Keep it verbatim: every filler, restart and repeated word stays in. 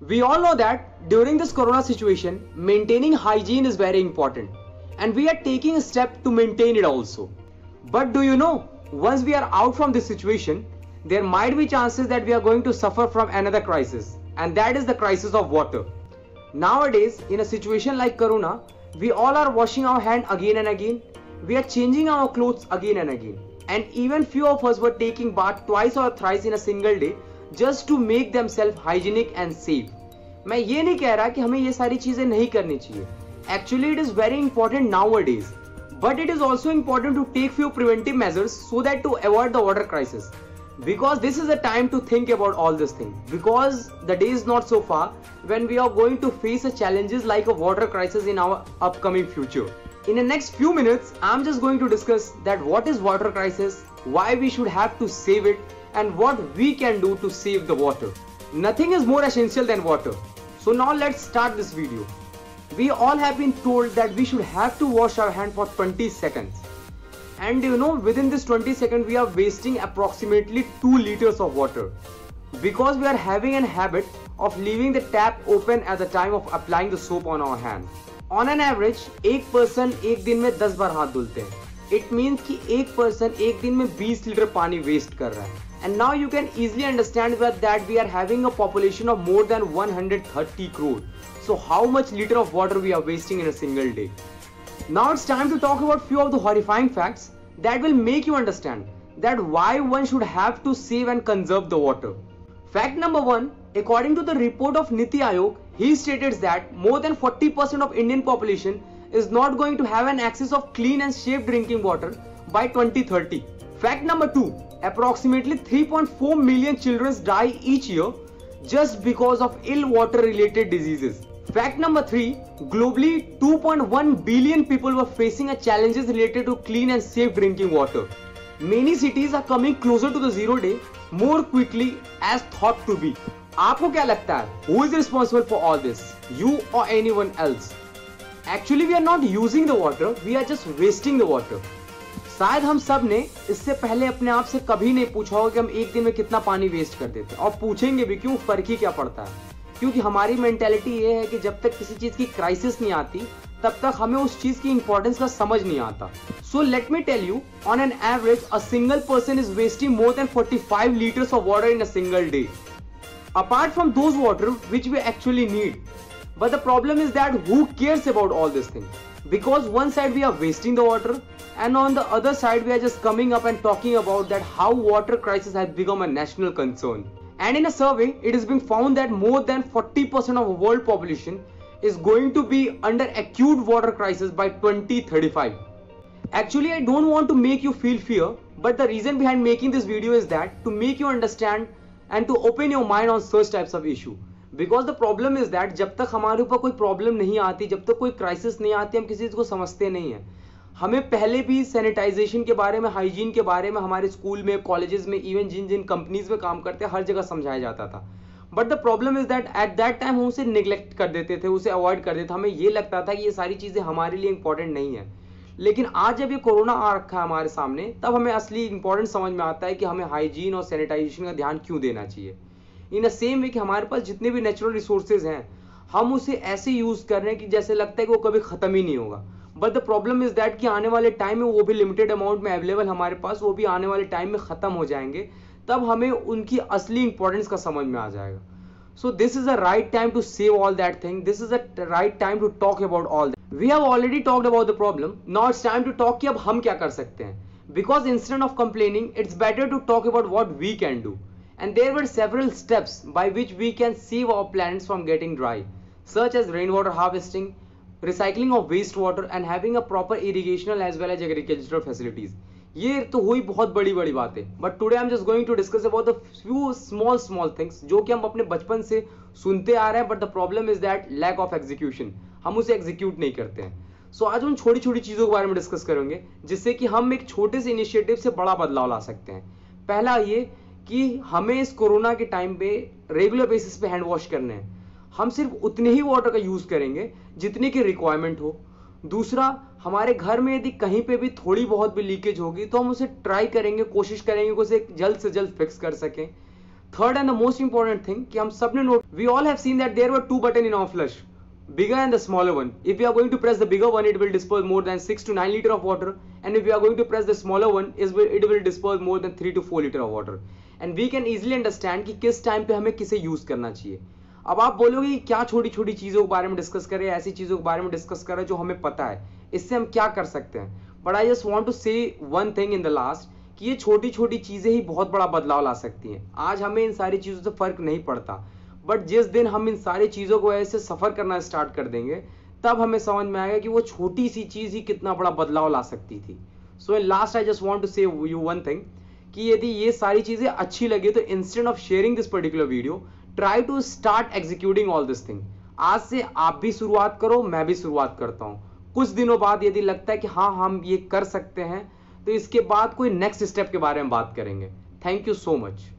We all know that during this corona situation, maintaining hygiene is very important, and we are taking a step to maintain it also. But do you know, once we are out from this situation, there might be chances that we are going to suffer from another crisis, and that is the crisis of water. Nowadays, in a situation like corona, we all are washing our hands again and again, we are changing our clothes again and again, and even few of us were taking bath twice or thrice in a single day just to make themselves hygienic and safe. मैं ये नहीं कह रहा कि हमें ये सारी चीजें नहीं करनी चाहिए. Actually, it is very important nowadays, but it is also important to take few preventive measures so that to avoid the water crisis. Because this is the time to think about all this thing. Because the day is not so far when we are going to face a challenges like a water crisis in our upcoming future. In the next few minutes, I'm just going to discuss that what is water crisis, why we should have to save it, and what we can do to save the water. Nothing is more essential than water. So now let's start this video. We all have been told that we should have to wash our hand for twenty seconds. And you know, within this twenty seconds, we are wasting approximately two liters of water. Because we are having a habit of leaving the tap open at the time of applying the soap on our hand. On an average, एक person एक दिन में दस बार हाथ धुलते हैं. It means कि एक person एक दिन में बीस लीटर पानी waste कर रहा है. And now you can easily understand that we are having a population of more than one hundred thirty crore. So how much liter of water we are wasting in a single day? Now it's time to talk about few of the horrifying facts that will make you understand that why one should have to save and conserve the water. Fact number one, according to the report of Niti Aayog, he stated that more than forty percent of Indian population is not going to have an access of clean and safe drinking water by twenty thirty. Fact number two, approximately three point four million children die each year just because of ill water related diseases. Fact number three, globally two point one billion people were facing a challenges related to clean and safe drinking water. Many cities are coming closer to the zero day more quickly as thought to be. आपको क्या लगता है? Who is responsible for all this? You or anyone else? Actually, we are not using the water. We are just wasting the water. शायद हम सब ने इससे पहले अपने आप से कभी नहीं पूछा होगा कि हम एक दिन में कितना पानी वेस्ट कर देते हैं, और पूछेंगे भी क्यों, फर्क ही क्या पड़ता है. क्योंकि हमारी मेंटेलिटी ये है कि जब तक किसी चीज की क्राइसिस नहीं आती तब तक हमें उस चीज की इंपॉर्टेंस का समझ नहीं आता. So let me tell you, on an average a single person is wasting more than forty-five liters of water in a single day, apart from those water which we actually need. But the problem is that who cares about all this thing? Because one side we are wasting the water, and on the other side we are just coming up and talking about that how water crisis has become a national concern. And in a survey, it has been found that more than forty percent of the world population is going to be under acute water crisis by twenty thirty-five. Actually, I don't want to make you feel fear, but the reason behind making this video is that to make you understand and to open your mind on such types of issue. Because the problem is that जब तक हमारे ऊपर कोई problem नहीं आती, जब तक कोई क्राइसिस नहीं आती, हम किसी चीज को समझते नहीं है. हमें पहले भी सैनिटाइजेशन के बारे में, हाइजीन के बारे में हमारे स्कूल में, कॉलेजेस में, इवन जिन जिन कंपनीज में काम करते हैं हर जगह समझाया जाता था. But the problem is that at that time हम उसे निगलेक्ट कर देते थे, उसे अवॉइड कर देते थे. हमें ये लगता था कि ये सारी चीजें हमारे लिए इंपॉर्टेंट नहीं है. लेकिन आज जब ये कोरोना आ रखा है हमारे सामने, तब हमें असली इंपॉर्टेंट समझ में आता है कि हमें हाइजीन और सैनिटाइजेशन का ध्यान क्यों देना चाहिए. इन अ सेम वे कि हमारे पास जितने भी नेचुरल रिसोर्सेज हैं, हम उसे ऐसे यूज कर रहे हैं कि जैसे लगता है कि वो कभी खत्म ही नहीं होगा. But the problem is that कि आने वाले टाइम में वो भी लिमिटेड अमाउंट में अवेलेबल हमारे पास, वो भी आने वाले टाइम में खत्म हो जाएंगे. तब हमें उनकी असली इंपॉर्टेंस का समझ में आ जाएगा. So this is the right time to save all that thing. This is the right time to talk about all that. We have already talked about the problem. Now it's time to talk कि अब हम क्या कर सकते हैं. Because instead of complaining, it's better to talk about what we can do. And there were several steps by which we can save our planets from getting dry, such as rainwater harvesting, recycling of wastewater, and having a proper irrigational as well as agricultural facilities. ये तो हुई बहुत बड़ी बड़ी बातें. But today I'm just going to discuss about the few small small things जो कि हम अपने बचपन से सुनते आ रहे हैं. But the problem is that lack of execution. हम उसे execute नहीं करते हैं. So आज हम छोटी छोटी चीजों के बारे में डिस्कस करेंगे जिससे कि हम एक छोटे से इनिशिएटिव से बड़ा बदलाव ला सकते हैं. पहला ये कि हमें इस कोरोना के टाइम पे रेगुलर बेसिस पे हैंड वॉश करने हैं. हम सिर्फ उतने ही वाटर का यूज करेंगे जितने की रिक्वायरमेंट हो. दूसरा, हमारे घर में यदि कहीं पे भी थोड़ी बहुत भी लीकेज होगी तो हम उसे ट्राई करेंगे, कोशिश करेंगे कि उसे जल्द से जल्द फिक्स कर सकें. Third and the most important thing कि हम सबने note, we all have seen that there were two button in our flush, bigger and the smaller one. If we are going to press the bigger one, it will disperse more than six to nine liter of water, and if we are going to press the smaller one, it will disperse more than three to four liter of water. And we can easily understand कि किस time पे हमें किसे use करना चाहिए. अब आप बोलोगे कि क्या छोटी छोटी चीजों के बारे में डिस्कस करें, ऐसी चीजों के बारे में डिस्कस करें जो हमें पता है, इससे हम क्या कर सकते हैं. But I just want to say one thing in the last कि ये छोटी छोटी चीजें ही बहुत बड़ा बदलाव ला सकती हैं. आज हमें इन सारी चीजों से फर्क नहीं पड़ता, बट जिस दिन हम इन सारी चीज़ों को ऐसे सफ़र करना स्टार्ट कर देंगे, तब हमें समझ में आएगा कि वो छोटी सी चीज़ ही कितना बड़ा बदलाव ला सकती थी. So in last I just want to say you one thing कि यदि ये सारी चीज़ें अच्छी लगी तो instead of sharing this particular video, try to start executing all this thing. आज से आप भी शुरुआत करो, मैं भी शुरुआत करता हूँ. कुछ दिनों बाद यदि लगता है कि हाँ हम ये कर सकते हैं, तो इसके बाद कोई नेक्स्ट स्टेप के बारे में बात करेंगे. Thank you so much.